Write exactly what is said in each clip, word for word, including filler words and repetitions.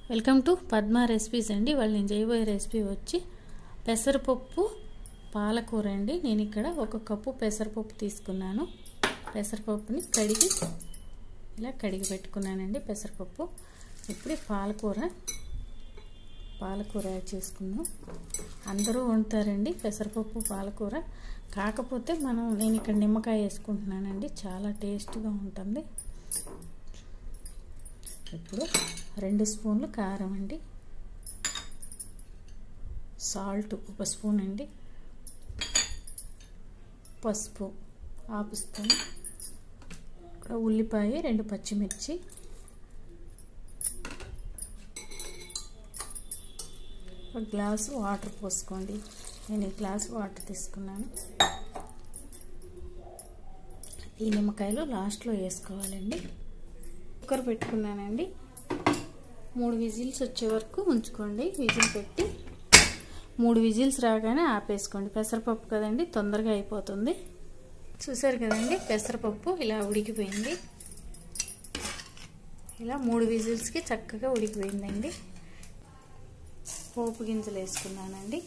Welcome to Padma recipes అండి. వాళ్ళు నేను చేయబోయే రెసిపీ వచ్చి పెసరపప్పు పాలకూర అండి. నేను ఇక్కడ ఒక కప్పు పెసరపప్పు తీసుకున్నాను. పెసరపప్పుని కడిగి ఇలా కడిగి పెట్టుకున్నానండి పెసరపప్పు. ఇప్పుడు పాలకూర పాలకూర యాడ్ చేసుకుందాం. అందరూ వండుతారండి పెసరపప్పు పాలకూర, కాకపోతే మనం నేను ఇక్కడ నిమ్మకాయ వేసుకుంటున్నానండి, చాలా టేస్ట్గా ఉంటుంది. ఇప్పుడు రెండు స్పూన్లు కారం అండి, సాల్ట్ ఒక స్పూన్ అండి, పసుపు హాఫ్ స్పూన్, ఇక్కడ ఉల్లిపాయ రెండు పచ్చిమిర్చి, ఒక గ్లాసు వాటర్ పోసుకోండి. నేను ఈ గ్లాసు వాటర్ తీసుకున్నాను. ఈ నిమ్మకాయలు లాస్ట్లో వేసుకోవాలండి. కుక్కర్ పెట్టుకున్నానండి. మూడు విజిల్స్ వచ్చే వరకు ఉంచుకోండి. విజిల్ పెట్టి మూడు విజిల్స్ రాగానే ఆపేసుకోండి. పెసరపప్పు కదండి, తొందరగా అయిపోతుంది. చూసారు కదండి, పెసరపప్పు ఇలా ఉడికిపోయింది. ఇలా మూడు విజిల్స్కి చక్కగా ఉడికిపోయిందండి. పోపు గింజలు వేసుకున్నానండి.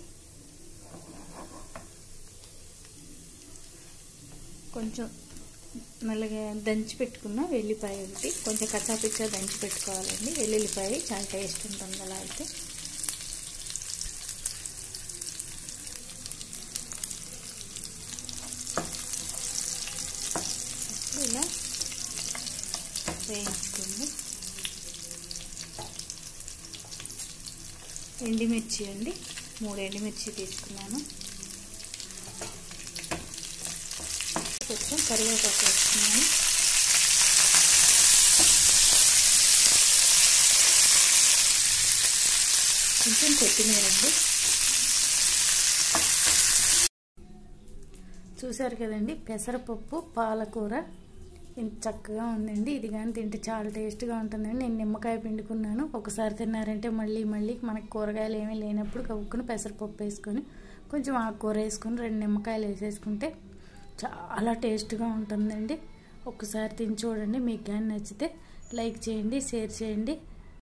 కొంచెం నల్లగా దంచి పెట్టుకున్న వెల్లిపాయ ఒకటి, కొంచెం కచ్చాపిచ్చా దంచి పెట్టుకోవాలండి. వెల్లుల్లిపాయ చాలా టేస్ట్ ఉంటుంది అలా అయితే. ఇలా వేయించుకోండి. ఎండుమిర్చి అండి, మూడు ఎండుమిర్చి తీసుకున్నాను. కొంచెం కరివేపాకు వేసుకున్నాను. కొంచెం కొత్తిమీర అండి. చూసారు కదండి, పెసరపప్పు పాలకూర ఇంత చక్కగా ఉందండి. ఇది కానీ తింటే చాలా టేస్ట్గా ఉంటుందండి. నేను నిమ్మకాయ పిండుకున్నాను. ఒకసారి తిన్నారంటే మళ్ళీ మళ్ళీ మనకి కూరగాయలు ఏమీ లేనప్పుడు కవుక్కుని పెసరపప్పు వేసుకొని కొంచెం ఆకుకూర వేసుకొని రెండు నిమ్మకాయలు వేసేసుకుంటే చాలా టేస్ట్గా ఉంటుందండి. ఒక్కసారి తిని చూడండి. మీకు కానీ నచ్చితే లైక్ చేయండి, షేర్ చేయండి.